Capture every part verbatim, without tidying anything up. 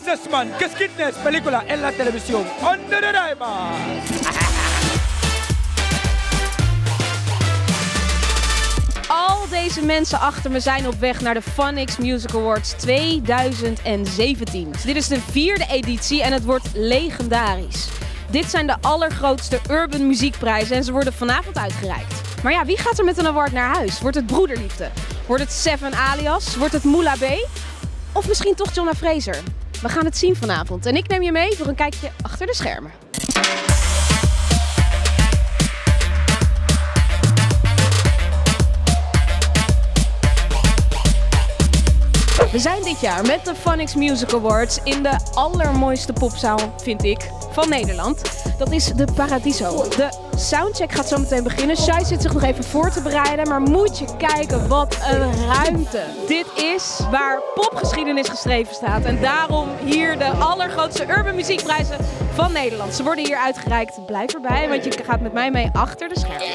businessman, geschiedenis, película en la televisión. Onder de Rijmaas. Al deze mensen achter me zijn op weg naar de Phonics Music Awards tweeduizend zeventien. Dit is de vierde editie en het wordt legendarisch. Dit zijn de allergrootste urban muziekprijzen en ze worden vanavond uitgereikt. Maar ja, wie gaat er met een award naar huis? Wordt het Broederliefde? Wordt het Seven Alias? Wordt het Moula B? Of misschien toch Jonna Fraser? We gaan het zien vanavond en ik neem je mee voor een kijkje achter de schermen. We zijn dit jaar met de Phonics Music Awards in de allermooiste popzaal, vind ik, van Nederland. Dat is de Paradiso. De soundcheck gaat zo meteen beginnen. Shai zit zich nog even voor te bereiden, maar moet je kijken, wat een ruimte. Dit is waar popgeschiedenis geschreven staat en daarom hier de allergrootste urban muziekprijzen van Nederland. Ze worden hier uitgereikt. Blijf erbij, want je gaat met mij mee achter de schermen.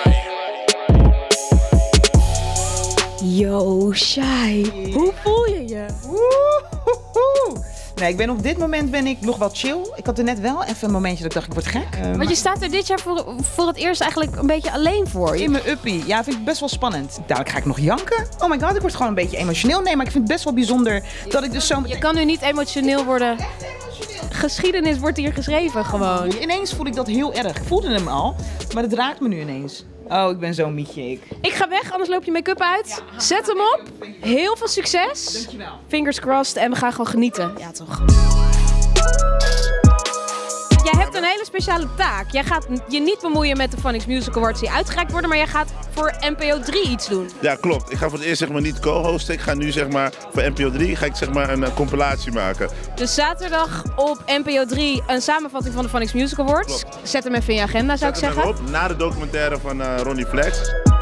Yo, Shai, hoe voel je je? Woehoehoe. Nee, ik ben op dit moment ben ik nog wel chill. Ik had er net wel even een momentje dat ik dacht, ik word gek. Uh, Want je staat er dit jaar voor, voor het eerst eigenlijk een beetje alleen voor. In mijn uppie. Ja, vind ik best wel spannend. Dadelijk ga ik nog janken. Oh my god, ik word gewoon een beetje emotioneel. Nee, maar ik vind het best wel bijzonder dat ik dus zo... Je kan nu niet emotioneel worden. Geschiedenis wordt hier geschreven gewoon. Ineens voel ik dat heel erg. Ik voelde hem al, maar het raakt me nu ineens. Oh, ik ben zo'n mietje, ik. Ik ga weg, anders loop je make-up uit. Zet hem op. Heel veel succes. Dankjewel. Fingers crossed en we gaan gewoon genieten. Ja, toch. Jij hebt een hele speciale taak. Jij gaat je niet bemoeien met de Phonics Music Awards die uitgereikt worden, maar jij gaat voor N P O drie iets doen. Ja, klopt. Ik ga voor het eerst zeg maar niet co-hosten. Ik ga nu zeg maar voor N P O drie ga ik zeg maar een uh, compilatie maken. Dus zaterdag op N P O drie een samenvatting van de Phonics Music Awards. Klopt. Zet hem even in je agenda, zou Zet ik zeggen. Op, na de documentaire van uh, Ronnie Flex.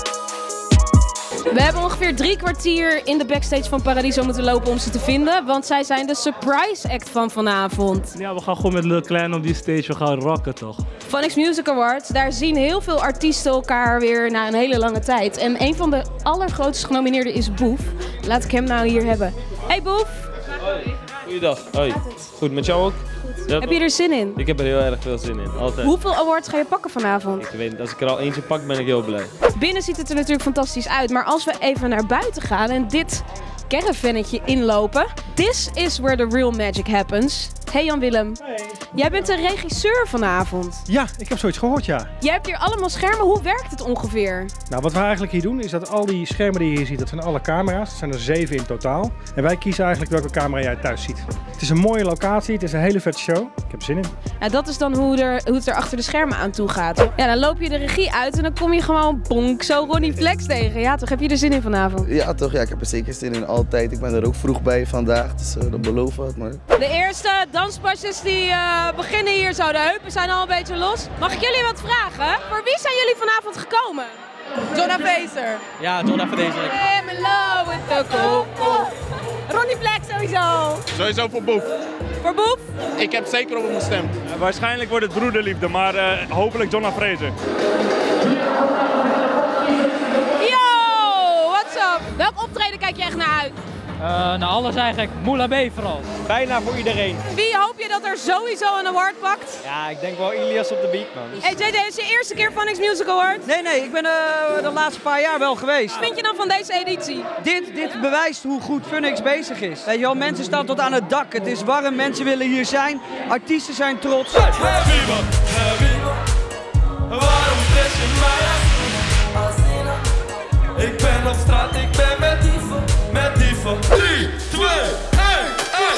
We hebben ongeveer drie kwartier in de backstage van Paradiso moeten lopen om ze te vinden, want zij zijn de surprise act van vanavond. Ja, we gaan gewoon met Lil Klein op die stage, we gaan rocken toch? Phonics Music Awards, daar zien heel veel artiesten elkaar weer na een hele lange tijd. En een van de allergrootste genomineerden is Boef. Laat ik hem nou hier hebben. Hey Boef! Hoi, goeiedag. Hoi. Goed, met jou ook? Ja, heb je er zin in? Ik heb er heel erg veel zin in, altijd. Hoeveel awards ga je pakken vanavond? Ik weet niet, als ik er al eentje pak ben ik heel blij. Binnen ziet het er natuurlijk fantastisch uit, maar als we even naar buiten gaan en dit caravannetje inlopen. This is where the real magic happens. Hey Jan-Willem. Hey. Jij bent de regisseur vanavond. Ja, ik heb zoiets gehoord, ja. Jij hebt hier allemaal schermen. Hoe werkt het ongeveer? Nou, wat we eigenlijk hier doen is dat al die schermen die je hier ziet, dat zijn alle camera's. Er zijn er zeven in totaal. En wij kiezen eigenlijk welke camera jij thuis ziet. Het is een mooie locatie, het is een hele vette show. Ik heb er zin in. Nou, dat is dan hoe, er, hoe het er achter de schermen aan toe gaat. Ja, dan loop je de regie uit en dan kom je gewoon bonk zo Ronnie Flex tegen. Ja, toch? Heb je er zin in vanavond? Ja, toch? Ja, ik heb er zeker zin in. Altijd. Ik ben er ook vroeg bij vandaag, dus uh, dat beloof wat, maar... De eerste danspasjes die uh, beginnen hier zo. De heupen zijn al een beetje los. Mag ik jullie wat vragen? Voor wie zijn jullie vanavond gekomen? Jonna Fraser. Ja, Jonna Fraser. I'm in love with the coco. Ronnie Flex sowieso. Sowieso voor Boef. Voor Boef? Ik heb zeker op hem gestemd. Uh, waarschijnlijk wordt het Broederliefde, maar uh, hopelijk Jonna Fraser. Yo, what's up? Welk optreden kijk je echt naar uit? Uh, nou, alles eigenlijk. Moula B vooral. Bijna voor iedereen. Wie hoop je dat er sowieso een award pakt? Ja, ik denk wel Ilias op de beat, man. Hey J J, is je eerste keer Phonics Music Award? Nee, nee, ik ben uh, de laatste paar jaar wel geweest. Wat vind je dan van deze editie? Dit, dit bewijst hoe goed Phonics bezig is. Weet je wel, mensen staan tot aan het dak. Het is warm, mensen willen hier zijn. Artiesten zijn trots. Waarom stress je mij? Ik ben op straat, ik ben met dieven, met dieven. drie, twee, één, één.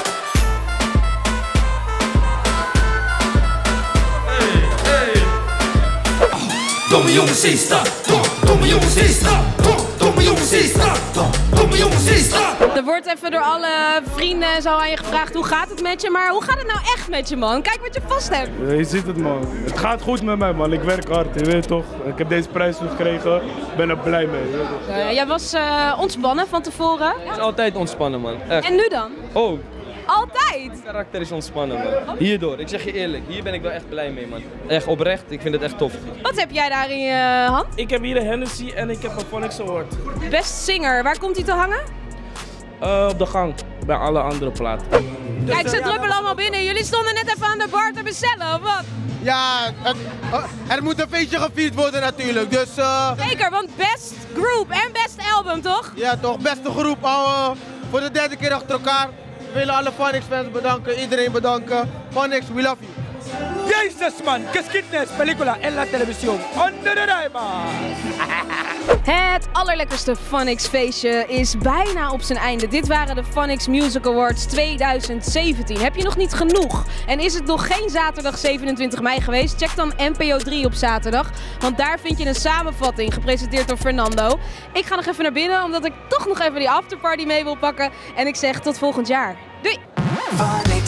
Hey, hey. Domme jongens, zie sta. Domme jongens, zie sta. Domme jongens, zie sta. Domme jongens, zie sta. Er wordt even door alle vrienden en zo aan je gevraagd hoe gaat het met je, maar hoe gaat het nou echt met je, man? Kijk wat je vast hebt. Ja, je ziet het, man. Het gaat goed met mij, man. Ik werk hard, je weet toch. Ik heb deze prijs gekregen, ik ben er blij mee. Je weet toch. Uh, jij was uh, ontspannen van tevoren. Het is altijd ontspannen, man. Echt. En nu dan? Oh. Altijd? Het karakter is ontspannen, man. Hierdoor, ik zeg je eerlijk, hier ben ik wel echt blij mee, man. Echt oprecht, ik vind het echt tof. Wat heb jij daar in je hand? Ik heb hier een Hennessy en ik heb een Phonics Award. Best Singer, waar komt hij te hangen? Uh, op de gang, bij alle andere platen. Dus, Kijk, ze uh, druppelen allemaal binnen. Jullie stonden net even aan de bar te bestellen, of wat? Ja, het, uh, er moet een feestje gevierd worden natuurlijk. Dus, uh, Zeker, want best group en best album, toch? Ja, toch. Beste groep. Uh, voor de derde keer achter elkaar. We willen alle Phonics fans bedanken. Iedereen bedanken. Phonics, we love you. Jezus man, geschiedenis, película en la televisión. Onder de Rijmaas. Het allerlekkerste Phonics feestje is bijna op zijn einde. Dit waren de Phonics Music Awards tweeduizend zeventien. Heb je nog niet genoeg? En is het nog geen zaterdag zevenentwintig mei geweest? Check dan N P O drie op zaterdag. Want daar vind je een samenvatting, gepresenteerd door Fernando. Ik ga nog even naar binnen, omdat ik toch nog even die afterparty mee wil pakken. En ik zeg tot volgend jaar. Doei!